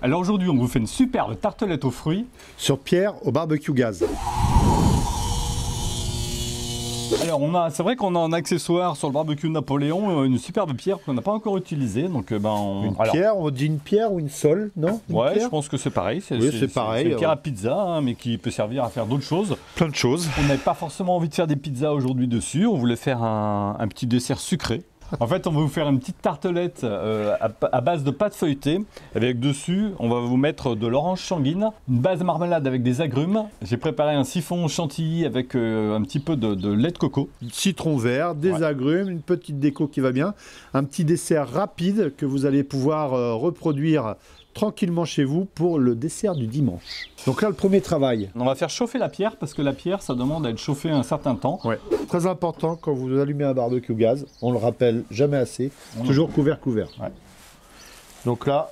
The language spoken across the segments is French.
Alors aujourd'hui, on vous fait une superbe tartelette aux fruits. Sur Pierre au barbecue gaz. Alors c'est vrai qu'on a en accessoire sur le barbecue Napoléon une superbe pierre qu'on n'a pas encore utilisée. Donc Pierre, on dit une pierre ou une sole, non? Ouais, je pense que c'est pareil. Oui, c'est pareil. C'est une pierre à pizza, hein, mais qui peut servir à faire d'autres choses. Plein de choses. On n'avait pas forcément envie de faire des pizzas aujourd'hui dessus. On voulait faire un petit dessert sucré. En fait, on va vous faire une petite tartelette à base de pâte feuilletée. Avec dessus, on va vous mettre de l'orange sanguine, une base marmelade avec des agrumes. J'ai préparé un siphon chantilly avec un petit peu de lait de coco. Citron vert, des agrumes, une petite déco qui va bien. Un petit dessert rapide que vous allez pouvoir reproduire tranquillement chez vous pour le dessert du dimanche. Donc là, le premier travail. On va faire chauffer la pierre parce que la pierre, ça demande à être chauffée un certain temps. Ouais. Très important quand vous allumez un barbecue gaz, on le rappelle jamais assez, toujours couvert. Ouais. Donc là,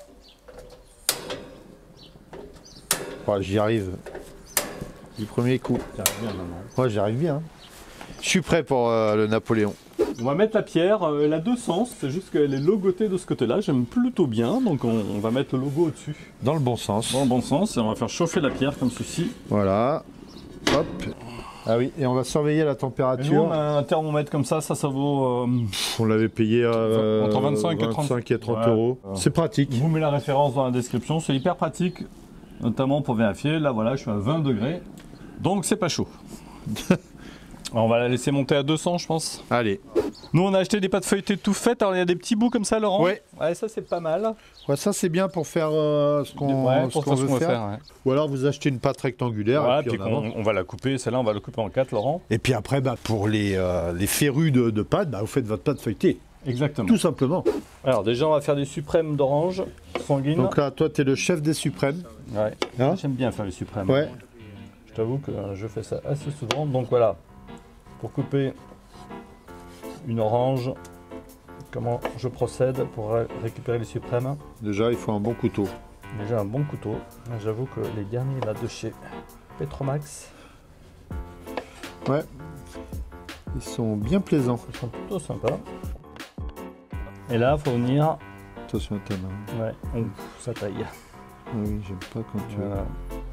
j'y arrive du premier coup. J'y arrive bien. Je suis prêt pour le Napoléon. On va mettre la pierre, elle a deux sens, c'est juste qu'elle est logotée de ce côté-là, j'aime plutôt bien, donc on va mettre le logo au-dessus. Dans le bon sens. Dans le bon sens, et on va faire chauffer la pierre comme ceci. Voilà, hop. Ah oui, et on va surveiller la température. Et nous, on a un thermomètre comme ça vaut... on l'avait payé entre 25 et 30 euros. C'est pratique. Je vous mets la référence dans la description, c'est hyper pratique, notamment pour vérifier. Là voilà, je suis à 20 degrés, donc c'est pas chaud. On va la laisser monter à 200, je pense. Allez. Nous, on a acheté des pâtes feuilletées tout faites. Alors, il y a des petits bouts comme ça, Laurent. Ouais. Ouais, ça, c'est pas mal. Ouais, ça, c'est bien pour faire ce qu'on veut faire. Ouais. Ou alors, vous achetez une pâte rectangulaire. Ouais, et puis on va la couper. Celle-là, on va la couper en 4, Laurent. Et puis après, pour les férus de pâte, vous faites votre pâte feuilletée. Exactement. Tout simplement. Alors, déjà, on va faire des suprêmes d'orange sanguine. Donc là, toi, tu es le chef des suprêmes. Ouais. Hein? J'aime bien faire les suprêmes. Ouais. Je t'avoue que je fais ça assez souvent. Donc, voilà. Pour couper une orange, comment je procède pour récupérer les suprêmes? Déjà, il faut un bon couteau. Déjà un bon couteau. J'avoue que les derniers là de chez Petromax, ouais, ils sont bien plaisants. Ils sont plutôt sympas. Et là, il faut venir. Attention à ta main. Ouais, ça taille. Ah oui, j'aime pas quand tu. Voilà.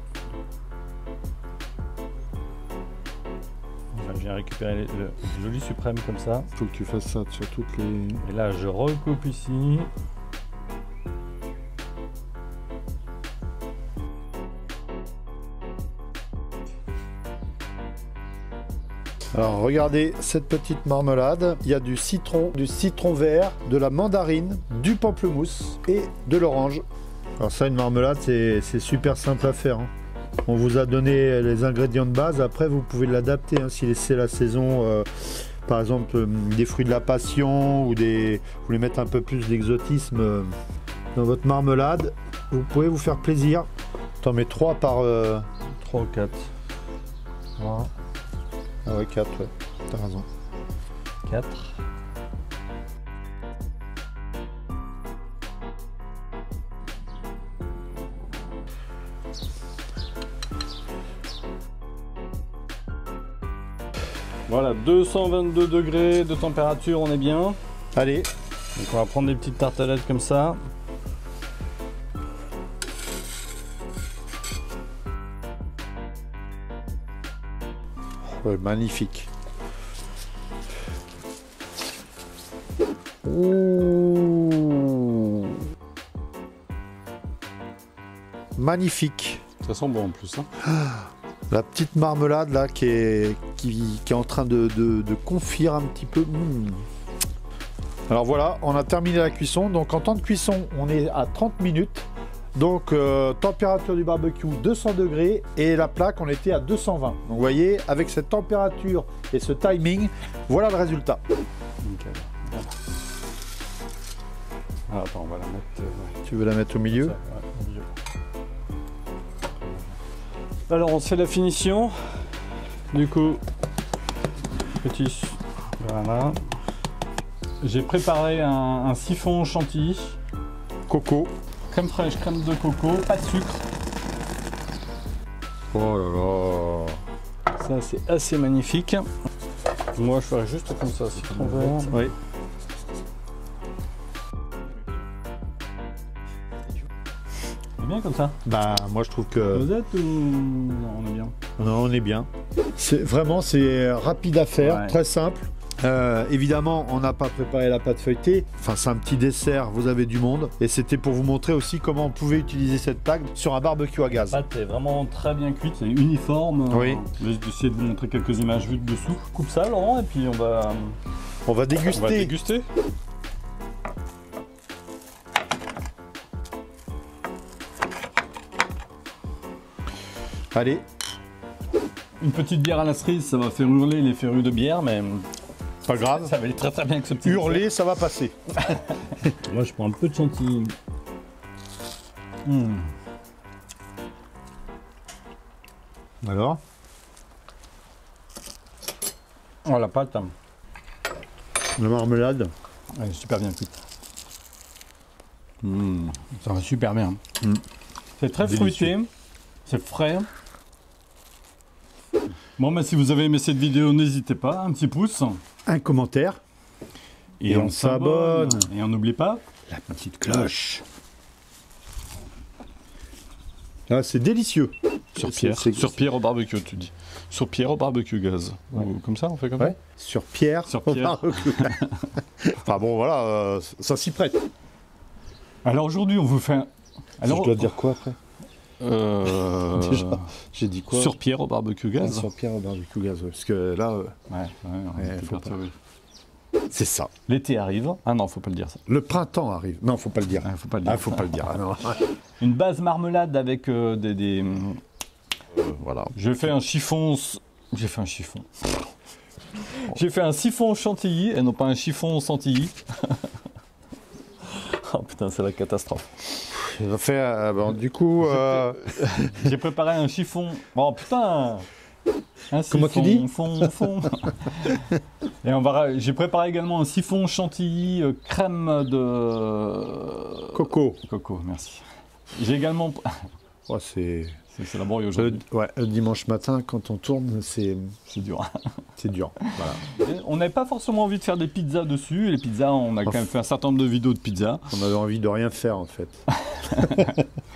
Je viens récupérer le joli suprême comme ça. Faut que tu fasses ça sur toutes les... Et là, je recoupe ici. Alors, regardez cette petite marmelade. Il y a du citron vert, de la mandarine, du pamplemousse et de l'orange. Alors ça, une marmelade, c'est super simple à faire. Hein. On vous a donné les ingrédients de base, après vous pouvez l'adapter hein, si c'est la saison, par exemple des fruits de la passion ou vous voulez mettre un peu plus d'exotisme dans votre marmelade, vous pouvez vous faire plaisir. T'en mets 3 par... 3 ou 4. Voilà. Ah ouais, 4, ouais, t'as raison. 4. Voilà, 222 degrés de température, on est bien. Allez. Donc on va prendre des petites tartelettes comme ça. Ouais, magnifique. Ouh. Magnifique. Ça sent bon en plus. Hein. La petite marmelade là qui est en train de confire un petit peu. Alors voilà, on a terminé la cuisson. Donc en temps de cuisson, on est à 30 minutes. Donc température du barbecue 200 degrés et la plaque on était à 220. Donc vous voyez, avec cette température et ce timing, voilà le résultat. Nickel. Voilà. Ah, attends, on va la mettre. Tu veux la mettre au milieu? Ça, ouais, au milieu. Alors on se fait la finition. Du coup, petit. Voilà. J'ai préparé un siphon chantilly. Coco. Crème fraîche, crème de coco, pas de sucre. Oh là là. Ça c'est assez magnifique. Moi je ferais juste comme ça, citron vert. Oui. bien comme ça. Bah, moi je trouve que... Vous êtes ou non, on est bien? Non, on est bien. Vraiment, c'est rapide à faire, Ouais. très simple. Évidemment, on n'a pas préparé la pâte feuilletée. Enfin, c'est un petit dessert, vous avez du monde. Et c'était pour vous montrer aussi comment on pouvait utiliser cette plaque sur un barbecue à gaz. La pâte est vraiment très bien cuite, c'est uniforme. Oui. Je vais essayer de vous montrer quelques images vues de dessous. Coupe ça, Laurent, et puis on va déguster. On va déguster. Allez, Une petite bière à la cerise, ça va faire hurler les férus de bière, mais pas grave. ça va aller très très bien avec ce petit Hurler, ça va passer. dessert. Moi, je prends un peu de chantilly. Alors, Oh, la pâte, hein. la marmelade. Elle est super bien cuite. Ça va super bien. C'est très Délicieux. fruité, c'est frais. Bon, bah, si vous avez aimé cette vidéo, n'hésitez pas, un petit pouce. Un commentaire. Et on s'abonne. Et on n'oublie pas. La petite cloche. Ah, c'est délicieux. Sur C'est- Pierre. c'est- Sur Pierre au barbecue, tu dis. Sur Pierre au barbecue gaz. Ouais. Ou comme ça, on fait comme Ouais. Sur Pierre. Sur Pierre. Enfin bon, voilà, ça s'y prête. ça. Alors aujourd'hui, on vous fait. Alors, Je dois dire quoi après Déjà, j'ai dit quoi Sur Pierre au barbecue gaz. Sur Pierre au barbecue gaz, ouais, parce que là, Ouais, on Ouais, était faut perturbé. c'est ça. L'été arrive. Ah non, faut pas le dire ça. Le printemps arrive. Non, faut pas le dire. Ah, faut pas le dire. Ah, faut pas le dire. Ah, non. Une base marmelade avec des. Voilà. J'ai fait un chiffon. J'ai fait un chiffon. J'ai fait un siphon chantilly et non pas un chiffon chantilly. Oh putain, c'est la catastrophe. Il va faire. Bon, du coup, J'ai préparé un chiffon. Oh putain. Un Comment tu dis fond. Et j'ai préparé également un siphon chantilly crème de Coco. coco. Merci. J'ai également. Ouais, C'est laborieux aujourd'hui. ouais, le dimanche matin, quand on tourne, c'est C'est dur. dur. Voilà. On n'avait pas forcément envie de faire des pizzas dessus. Et les pizzas, on a quand même fait un certain nombre de vidéos de pizzas. On avait envie de rien faire en fait.